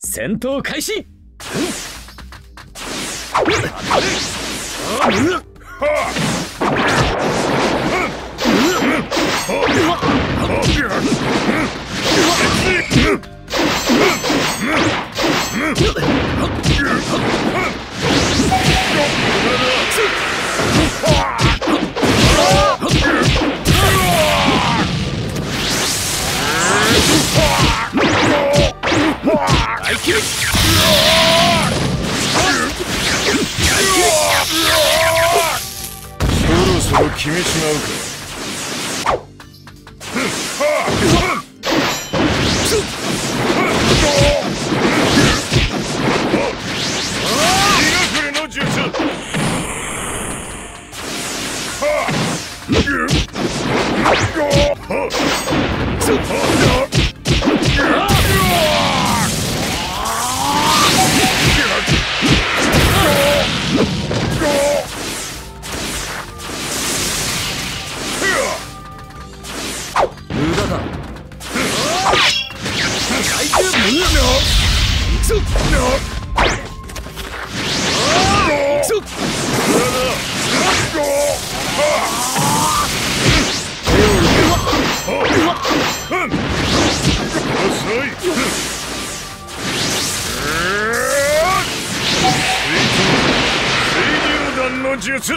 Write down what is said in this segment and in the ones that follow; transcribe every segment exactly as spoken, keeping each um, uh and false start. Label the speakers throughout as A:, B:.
A: 戦闘開始。
B: そろそろ決めちまうか。日が暮れの術。
A: 無駄だ。怪獣無駄。行くぞ。行くぞ。
B: の術。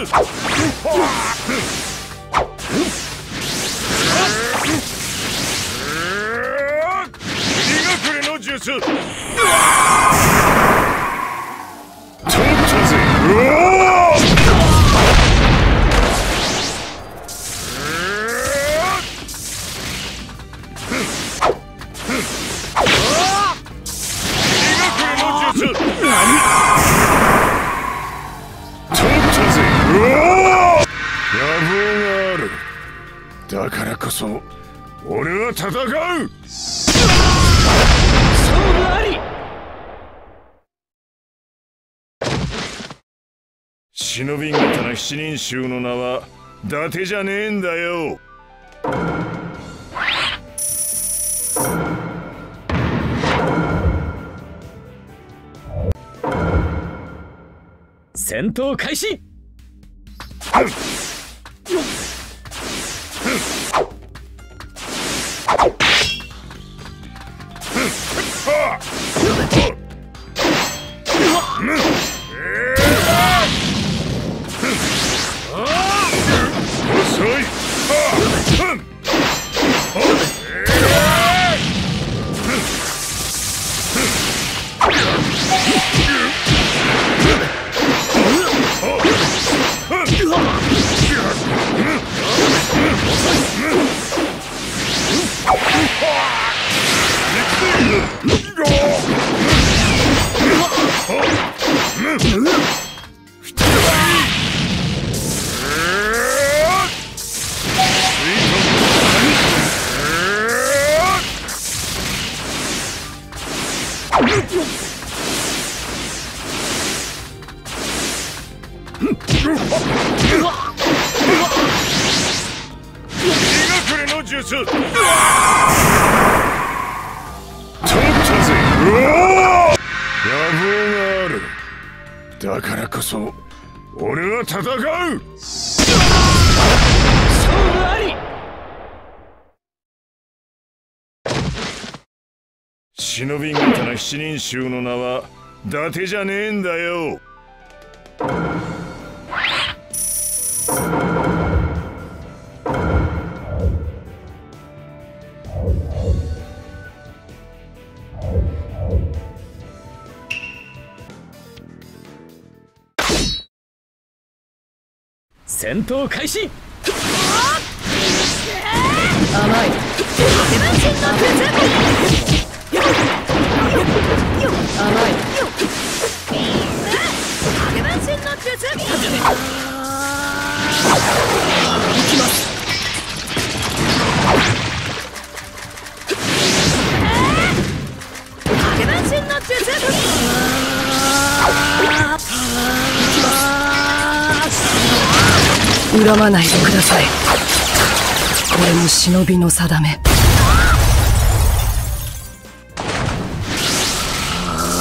B: 日が暮れの術。取ったぜ。うおー日が暮れの術。野望がある。だからこそ俺は戦う。
A: 勝負あり。
B: 忍び刀の七人衆の名は伊達じゃねえんだよ。
A: 戦闘開始。だからこそ俺は戦う。 勝負あり。
B: 忍び刀七人衆の名は伊達じゃねえんだよ。
A: 戦闘開始。
C: 甘い。甘い。行きます。恨まないでください。これも忍びの定め。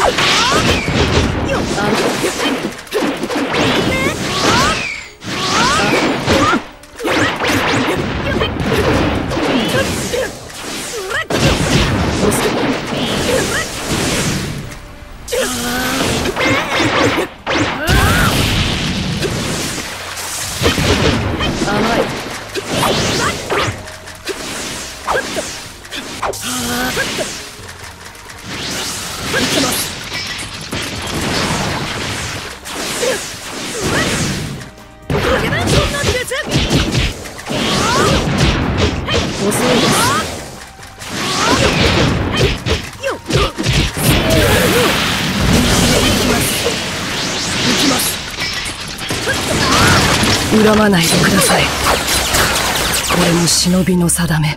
C: 恨まないでください。これも忍びの定め。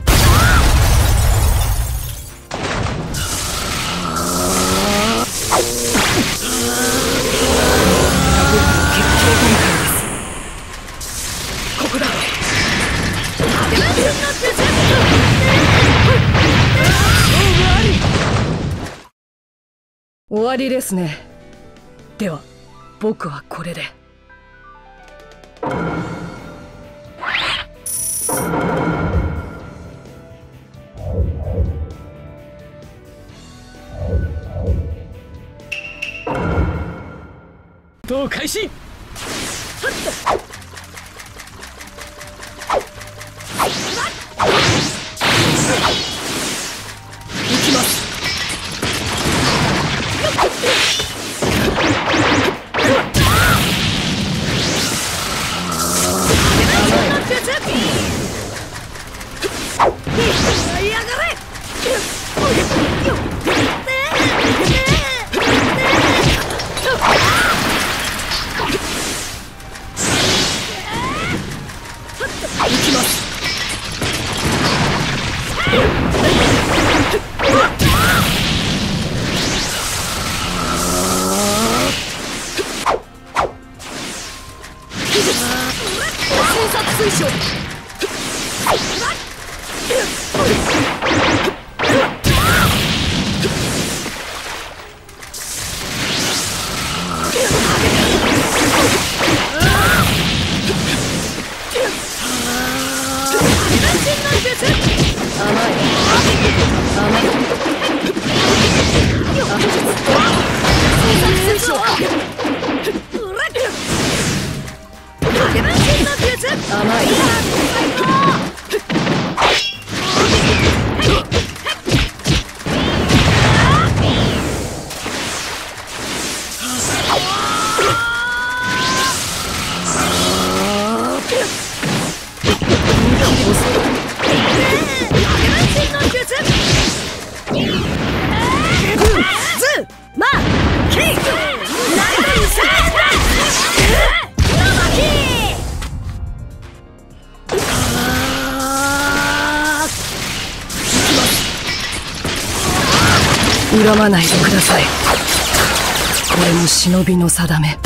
C: ここだ。終わりですね。では僕はこれで。
A: どう開始。
C: 恨まないでください。これも忍びの定め。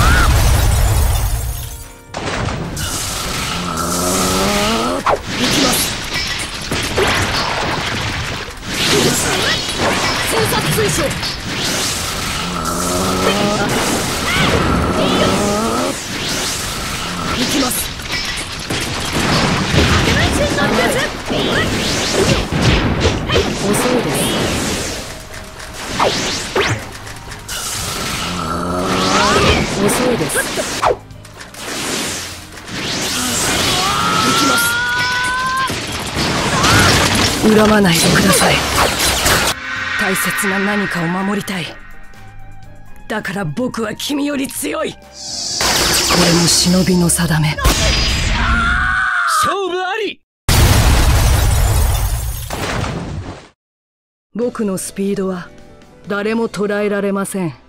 C: 恨まないでください。大切な何かを守りたい。だから僕は君より強い。これも忍びの定め。
A: 勝負あり。
C: 僕のスピードは誰も捉えられません。